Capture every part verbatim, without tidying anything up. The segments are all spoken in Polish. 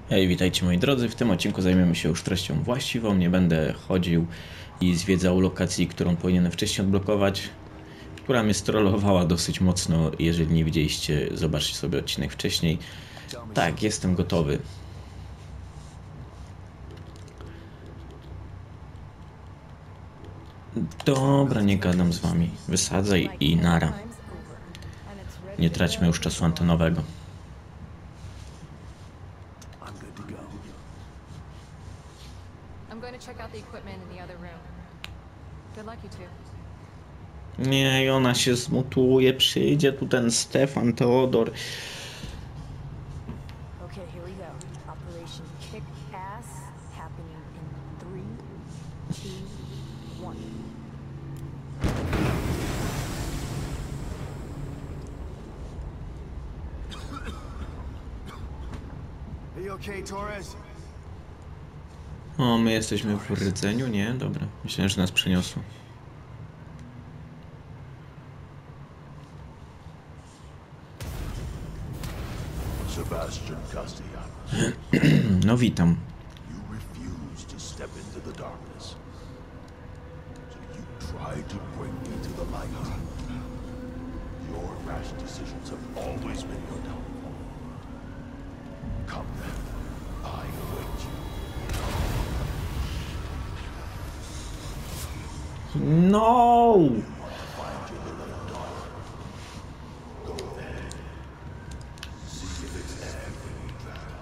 Hej, witajcie moi drodzy. W tym odcinku zajmiemy się już treścią właściwą. Nie będę chodził i zwiedzał lokacji, którą powinienem wcześniej odblokować, która mnie strollowała dosyć mocno. Jeżeli nie widzieliście, zobaczcie sobie odcinek wcześniej. Tak, jestem gotowy. Dobra, nie gadam z wami. Wysadzaj i nara. Nie traćmy już czasu antenowego. Nie, i ona się zmutuje, przyjdzie tu ten Stefan Teodor. Okay, here we go. Operation Kick Ass happening in three, two, one. Are you okay, Torres? O, my jesteśmy w rdzeniu? Nie? Dobra. Myślałem, że nas przeniosło. Sebastian Castellanos, No witam. you refuse to step into the darkness. So you try to bring me to the light. Your rash decisions have always been your downfall. Come then, I await you. No! Find your little daughter. Go there. See if it's every there.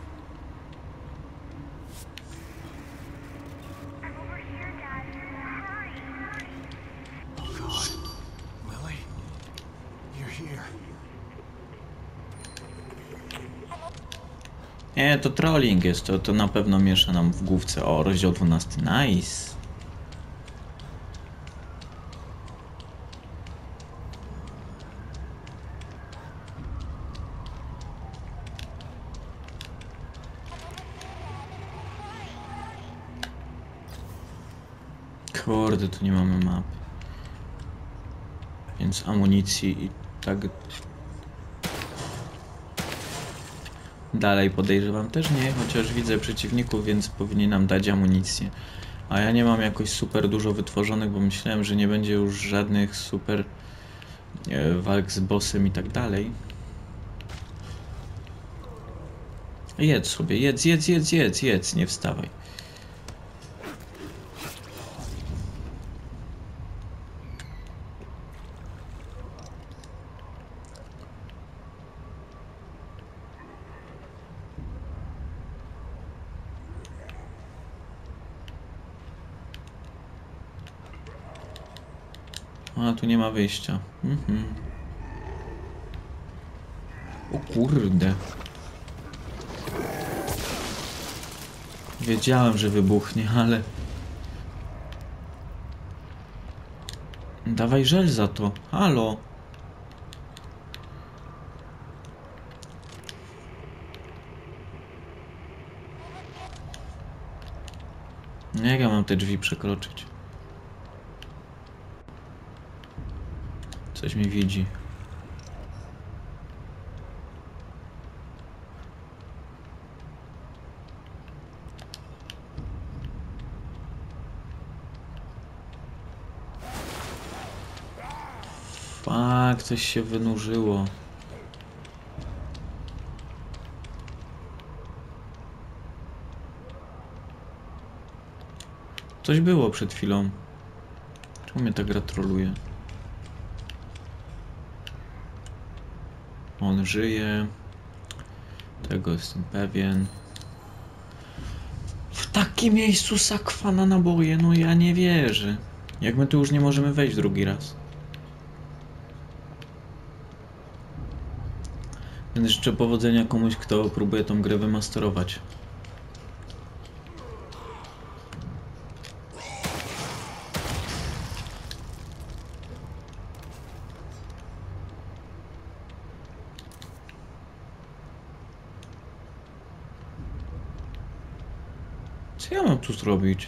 Oh God, Lily, you're here. Nie, to trolling jest, to, to na pewno miesza nam w główce. O, rozdział dwunasty, nice. Kurde, tu nie mamy mapy. Więc amunicji i tak... Dalej podejrzewam też nie, chociaż widzę przeciwników, więc powinni nam dać amunicję. A ja nie mam jakoś super dużo wytworzonych, bo myślałem, że nie będzie już żadnych super e, walk z bossem i tak dalej. Jedz sobie, jedz, jedz, jedz, jedz, jedz, nie wstawaj. A, tu nie ma wyjścia. Mhm. O kurde. Wiedziałem, że wybuchnie, ale... Dawaj żel za to. Halo. Jak ja mam te drzwi przekroczyć? Coś mi widzi. Fuck, coś się wynurzyło. Coś było przed chwilą. Czemu mnie ta gra troluje? On żyje. Tego jestem pewien. W takim miejscu sakwa na naboje, no ja nie wierzę. Jak my tu już nie możemy wejść drugi raz. Więc życzę powodzenia komuś, kto próbuje tą grę wymasterować. Co ja mam tu zrobić?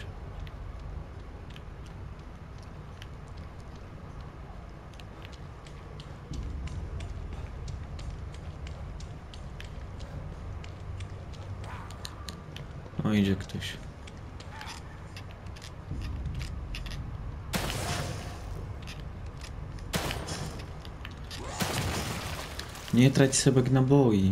O, idzie ktoś. Nie trać sobie naboi.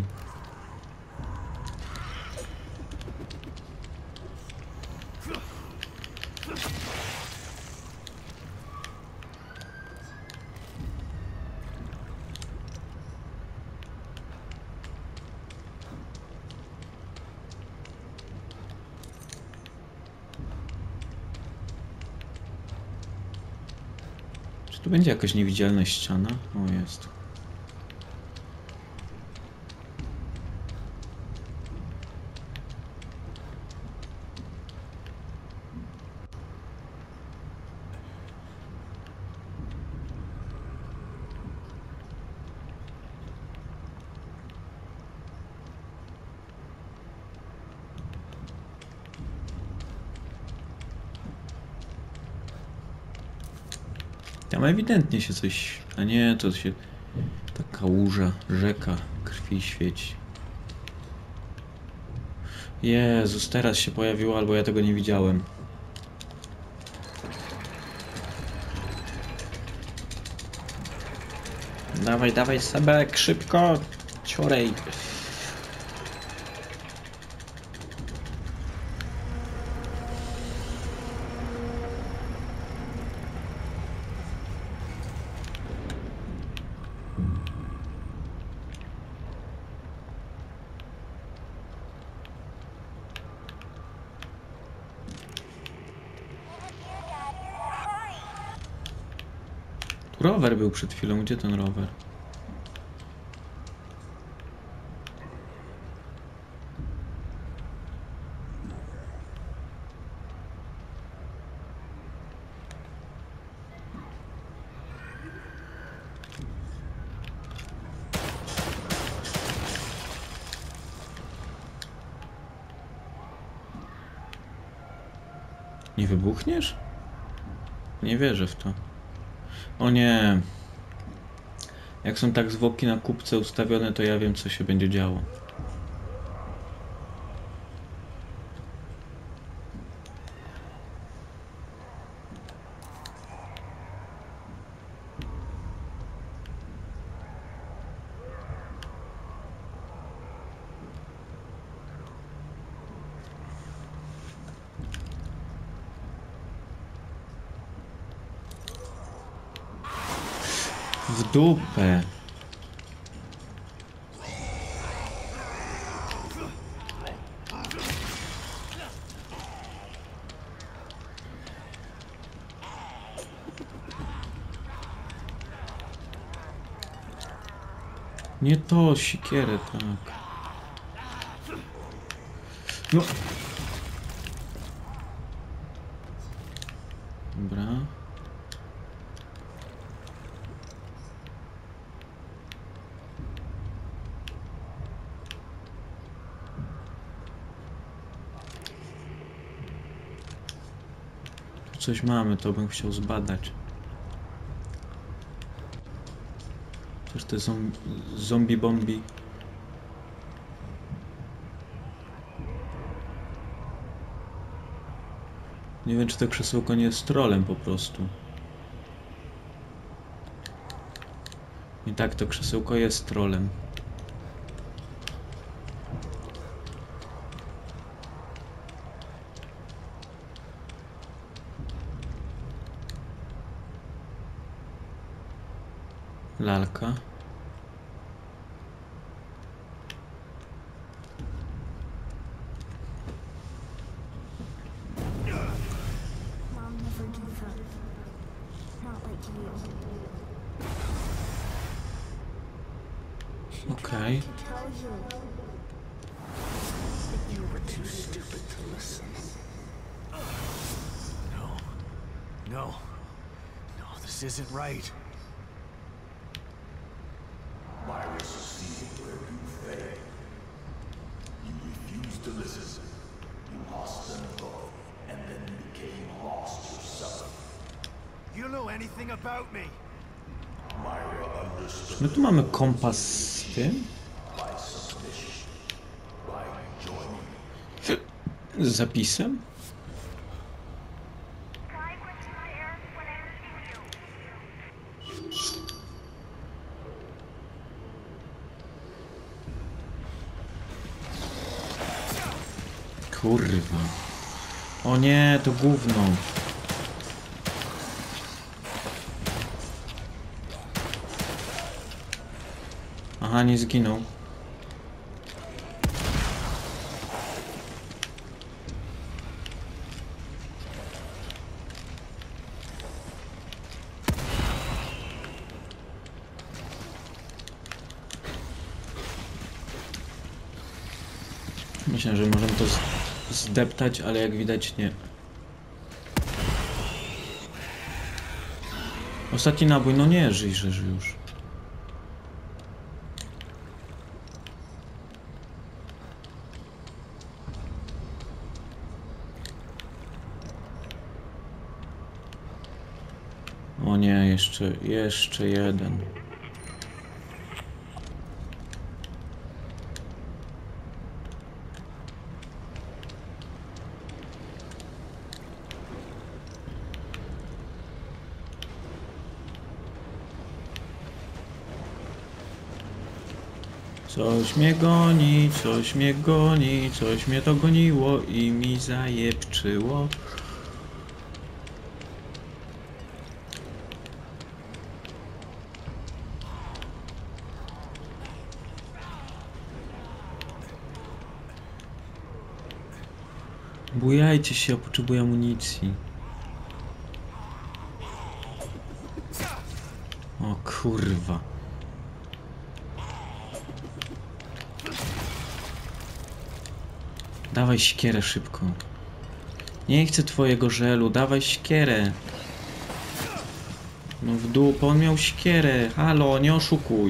Czy tu będzie jakaś niewidzialna ściana? O, jest. Tam ewidentnie się coś... A nie, to się... Taka łuża, rzeka krwi świeci. Jezus, teraz się pojawiło, albo ja tego nie widziałem. Dawaj, dawaj, Sebek, szybko! Ciorej! Rower był przed chwilą. Gdzie ten rower? Nie wybuchniesz? Nie wierzę w to. O nie. Jak są tak zwłoki na kubce ustawione, to ja wiem, co się będzie działo. W dupę. Nie to, sikierę, tak. No. Dobra. Tu coś mamy, to bym chciał zbadać. Też te zom zombie bombi. Nie wiem, czy to krzesełko nie jest trolem po prostu. I tak, to krzesełko jest trolem. Lalka. Mom never gave up. Not like you. She Okej. tried to tell you. But you were too stupid to listen. No. No. No, this isn't right. Myra succeeded where you failed. You refused to listen. You lost them both, and then you became lost yourself. You don't know anything about me. Myra understood My tu mamy kompas z tym. by submission, by joining. Z zapisem? Kurwa. O nie, to gówno. Aha, nie zginął. Myślę, że możemy to zdeptać, ale jak widać nie. Ostatni nabój, no nie, żyj, że żyj już. O nie, jeszcze, jeszcze jeden. Coś mnie goni, coś mnie goni, coś mnie to goniło i mi zajebczyło. Bujajcie się, ja potrzebuję amunicji. O kurwa. Dawaj siekierę szybko. Nie chcę twojego żelu, dawaj siekierę. No w dół, bo on miał siekierę. Halo, nie oszukuj.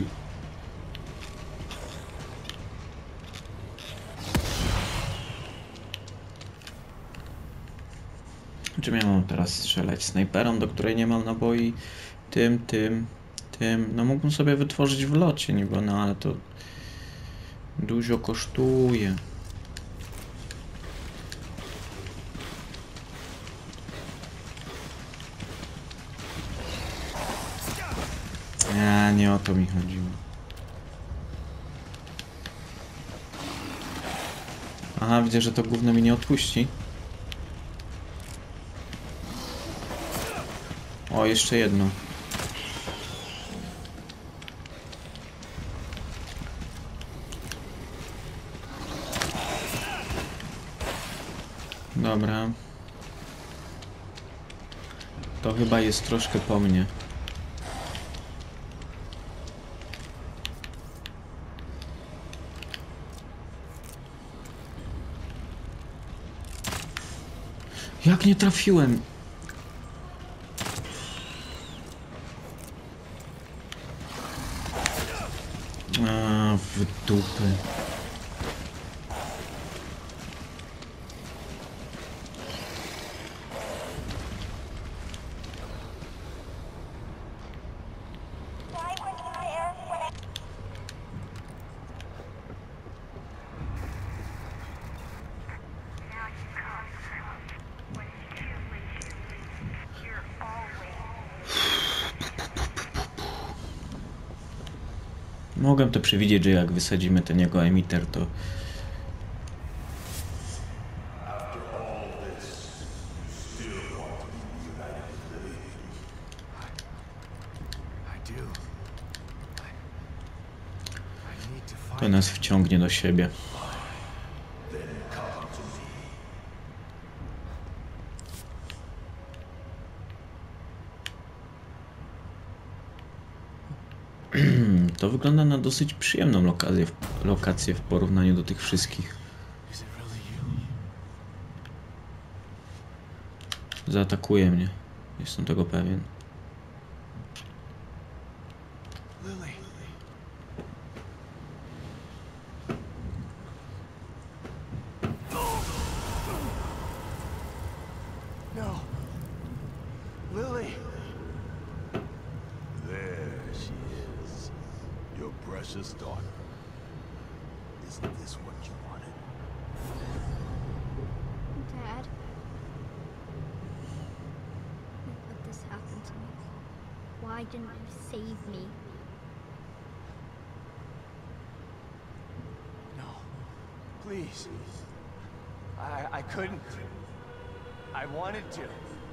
Czym ja mam teraz strzelać? Snajperą, do której nie mam naboi? Tym, tym, tym. No mógłbym sobie wytworzyć w locie niby, no ale to dużo kosztuje. A, nie o to mi chodziło. Aha, widzę, że to gówno mi nie odpuści. O, jeszcze jedno. Dobra. To chyba jest troszkę po mnie. Jak nie trafiłem? A, w dupy. Mogłem to przewidzieć, że jak wysadzimy ten jego emiter, to... To nas wciągnie do siebie. To wygląda na dosyć przyjemną lokację, lokację w porównaniu do tych wszystkich. Zaatakuje mnie. Jestem tego pewien. No. Lily. There she is. Your precious daughter. Isn't this what you wanted? Why didn't you save me? No. Please. I I couldn't. I wanted to.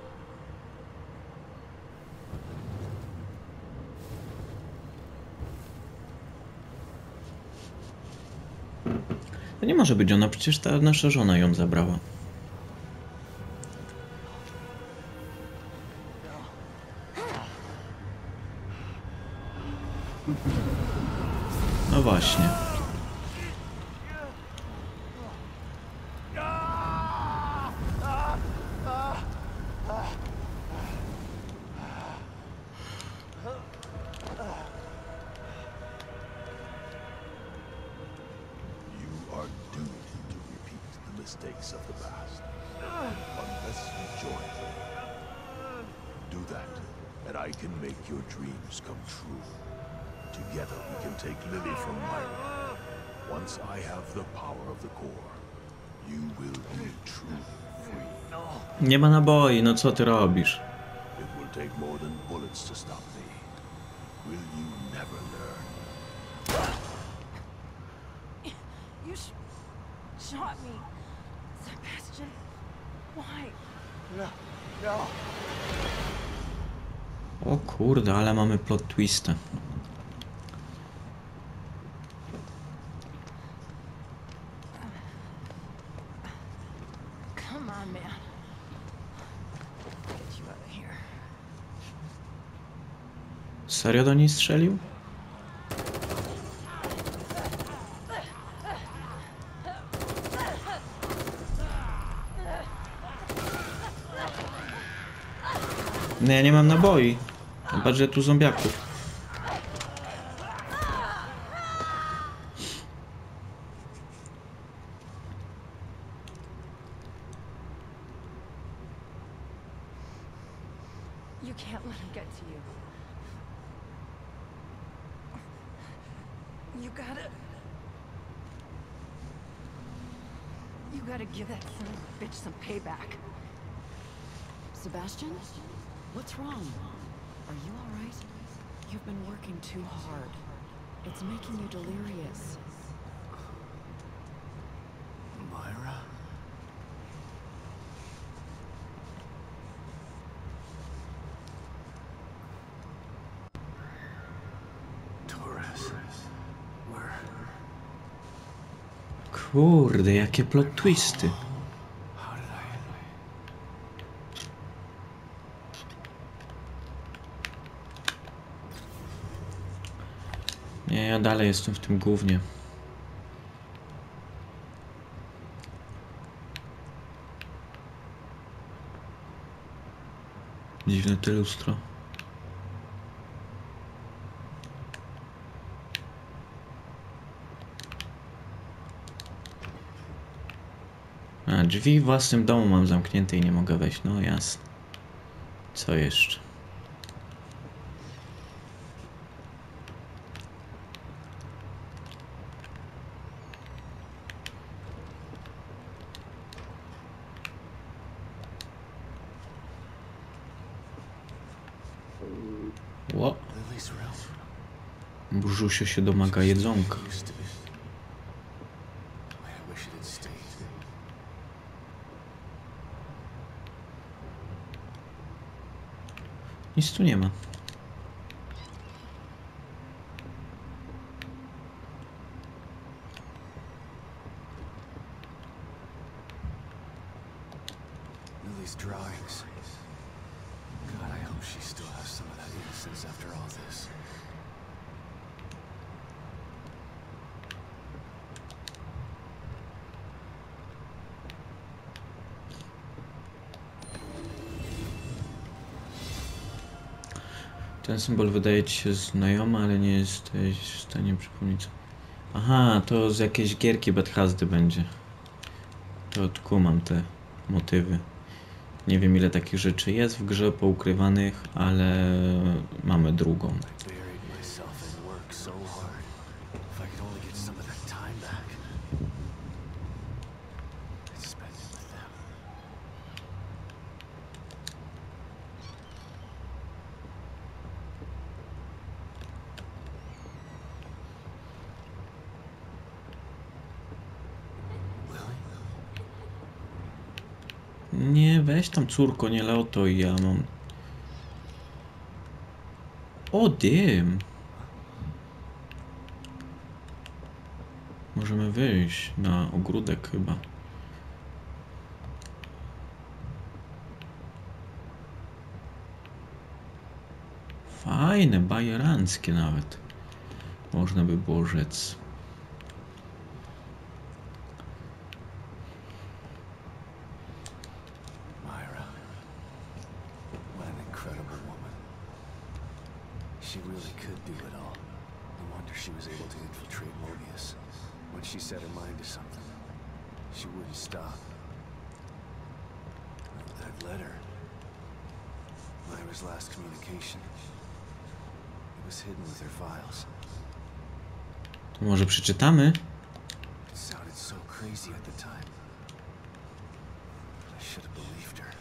To nie może być ona, przecież ta nasza żona ją zabrała. No właśnie. You are doomed to repeat the mistakes of the past. Unless you join them. Do that, and I can make your dreams come true. Together we can take Lily from Myra. Once I have the power of the core, you will be truly free. Nie ma naboi, no co ty robisz? It will take more than bullets to stop me. Will you never learn? You sh shot me. Sebastian. Why? No. No. O kurde, ale mamy plot twista. Come on, man. Get you out of here. Serio do niej strzelił? Nie, nie mam naboi. Zobacz, że tu zombiaków. You can't let him get to you. You gotta... You gotta give that son of a bitch some payback. Sebastian? What's wrong? Are you alright? You've been working too hard. It's making you delirious. Myra? Torres. Where? Kurde, jakie plot twisty. How did I... Nie, ja dalej jestem w tym gównie. Dziwne to lustro. A, drzwi w własnym domu mam zamknięte i nie mogę wejść. No jasne. Co jeszcze? Ło. Lily's room. Brzusie się domaga jedzonka. Used to be. I wish it had stayed. Nic tu nie ma. Lily's drawings. God, I hope she still has some of that innocence after all this. Ten symbol wydaje ci się znajomy, ale nie jesteś w stanie przypomnieć. Aha, to z jakiejś gierki Bethesdy będzie. To odkumam te motywy. Nie wiem, ile takich rzeczy jest w grze poukrywanych, ale mamy drugą. I buried myself in work so hard. If I could only get some of that time back. I'd spend it with them. Nie, weź tam córko, nie latuj, ja mam... O, dym! Możemy wyjść na ogródek chyba. Fajne, bajeranckie nawet. Można by było rzec. Myra. What an incredible woman. She really could do it all. No wonder she was able to infiltrate Mobius. When she set her mind to something, she wouldn't stop. That letter. Myra's last communication. It was hidden with her files. To może przeczytamy? It sounded so crazy at the time. I should have believed her.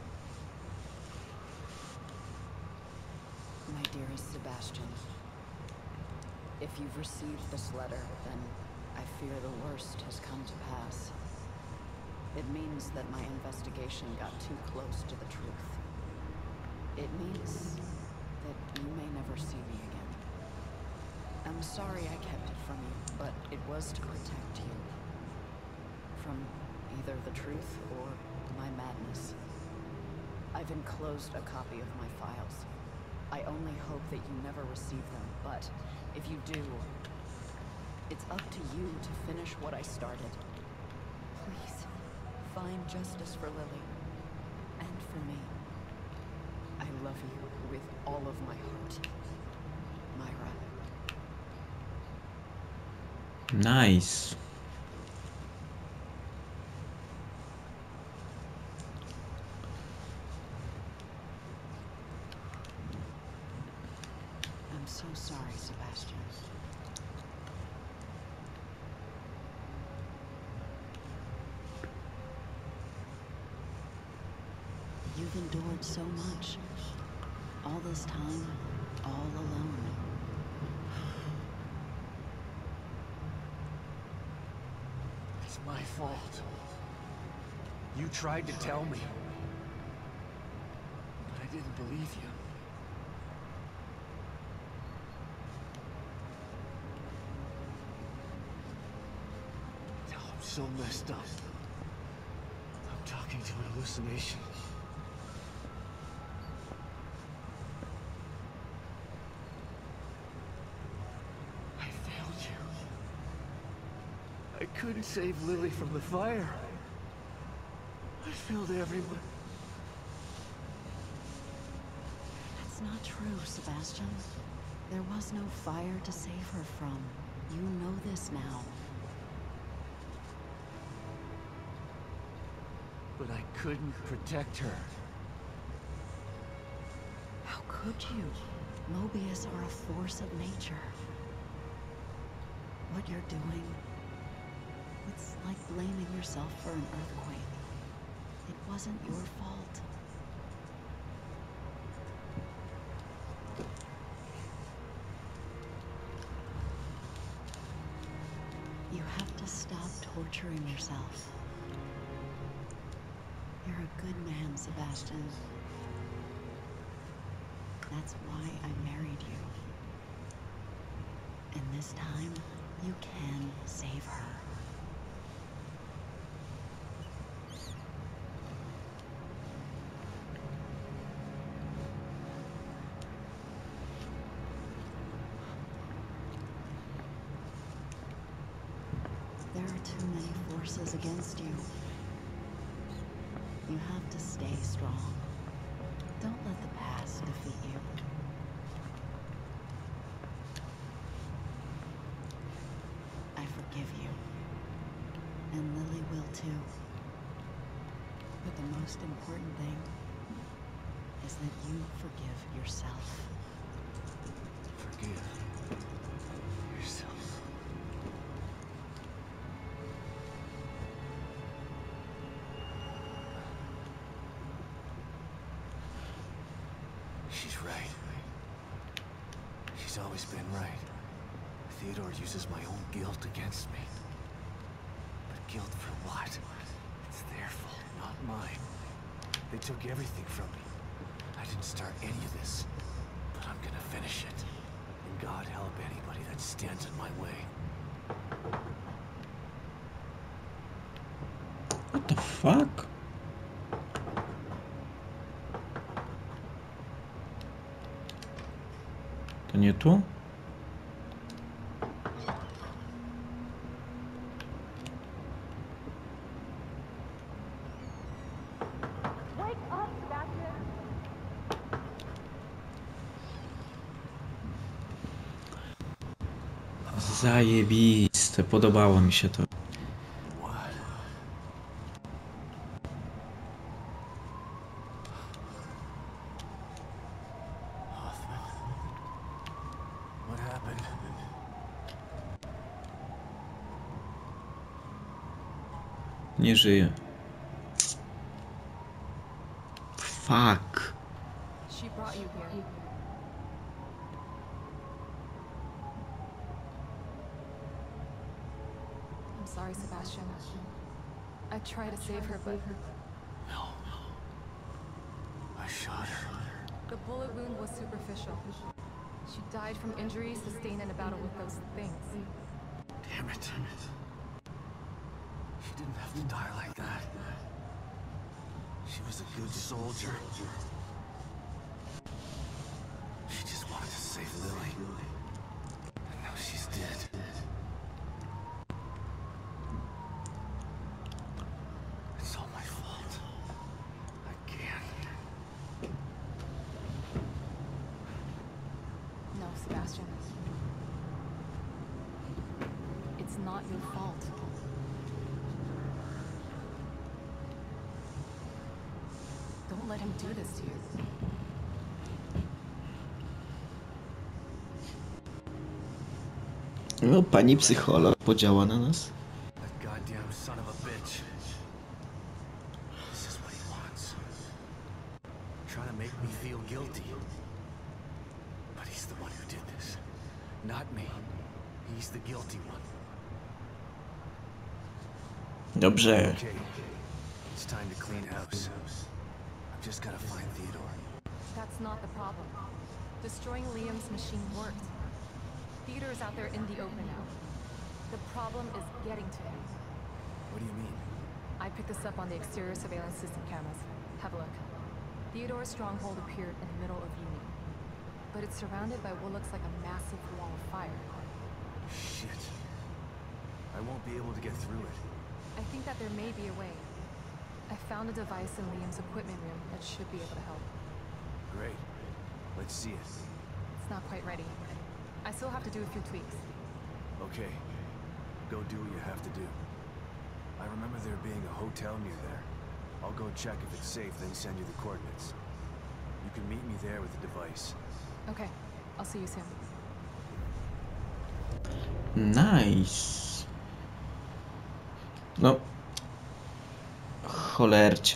My dearest Sebastian, if you've received this letter, then I fear the worst has come to pass. It means that my investigation got too close to the truth. It means that you may never see me again. I'm sorry I kept it from you, but it was to protect you. From either the truth or my madness. I've enclosed a copy of my files. I only hope that you never receive them, but if you do, it's up to you to finish what I started. Please, find justice for Lily, and for me. I love you with all of my heart, Myra. Nice. I'm so sorry, Sebastian. You've endured so much. All this time, all alone. It's my fault. You tried to tell me. But I didn't believe you. Now I'm so messed up. I'm talking to an hallucination. I failed you. I couldn't save Lily from the fire. I failed everyone. That's not true, Sebastian. There was no fire to save her from. You know this now. But I couldn't protect her. How could you? Mobius are a force of nature. What you're doing, it's like blaming yourself for an earthquake. It wasn't your fault. You have to stop torturing yourself. You're a good man, Sebastian. That's why I married you. And this time, you can save her. There are too many forces against you. You have to stay strong. Don't let the past defeat you. I forgive you. And Lily will too. But the most important thing is that you forgive yourself. Forgive yourself. She's right. She's always been right. Theodore uses my own guilt against me. But guilt for what? It's their fault, not mine. They took everything from me. I didn't start any of this, but I'm gonna finish it. And God help anybody that stands in my way. What the fuck? To nie tu? Zajebiste, podobało mi się to. What? Hoffman? What happened? Nie żyje. Fuck. She brought you here. I'm sorry, Sebastian. I tried to save her, but No. I shot her. the bullet wound was superficial. She died from injuries sustained in a battle with those things. Damn it. She didn't have to die like that. She was a good soldier. She just wanted to save Lily. And now she's dead. It's all my fault. Again. No, Sebastian. It's not your fault. Don't let him do this to you. No, pani psycholog podziała na nas. That goddamn son of a bitch. This is what he wants. Trying to make me feel guilty. But he's the one who did this. Not me. He's the guilty one. Dobrze. Okay. It's time to clean house. I've just gotta find Theodore. That's not the problem. Destroying Liam's machine worked. Theodore's out there in the open now. The problem is getting to him. What do you mean? I picked this up on the exterior surveillance system cameras. Have a look. Theodore's stronghold appeared in the middle of Union. But it's surrounded by what looks like a massive wall of fire. Shit. I won't be able to get through it. I think that there may be a way. I found a device in Liam's equipment room that should be able to help. Great. Let's see it. It's not quite ready. I still have to do a few tweaks. Okay. Go do what you have to do. I remember there being a hotel near there. I'll go check if it's safe, then send you the coordinates. You can meet me there with the device. Okay, I'll see you soon. Nice. No. Cholercio.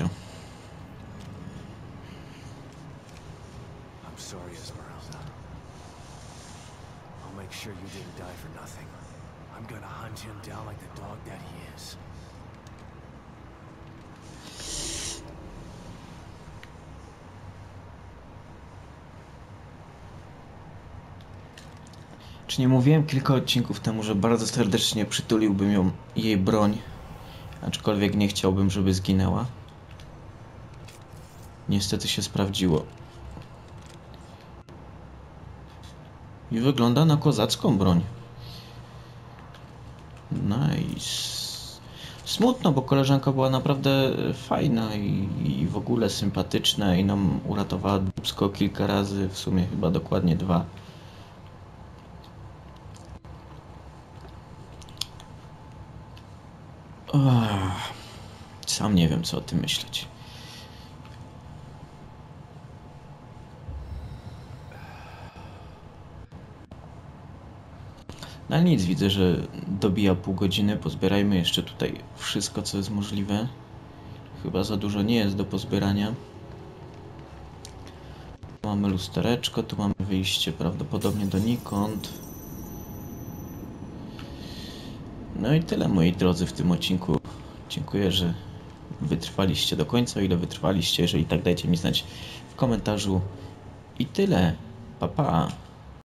I'm sorry, Esmeralda. I'll make sure you didn't die for nothing. I'm gonna hunt him down like the dog that he is. Czy nie mówiłem kilka odcinków temu, że bardzo serdecznie przytuliłbym ją, jej broń, aczkolwiek nie chciałbym, żeby zginęła? Niestety się sprawdziło. I wygląda na kozacką broń. Nice. Smutno, bo koleżanka była naprawdę fajna i, i w ogóle sympatyczna i nam uratowała dupsko kilka razy, w sumie chyba dokładnie dwa. Ach, sam nie wiem, co o tym myśleć. No ale nic, widzę, że dobija pół godziny. Pozbierajmy jeszcze tutaj wszystko, co jest możliwe. Chyba za dużo nie jest do pozbierania. Tu mamy lustereczko, tu mamy wyjście prawdopodobnie donikąd. No i tyle, moi drodzy, w tym odcinku. Dziękuję, że wytrwaliście do końca, o ile wytrwaliście. Jeżeli tak, dajcie mi znać w komentarzu. I tyle. Pa, pa.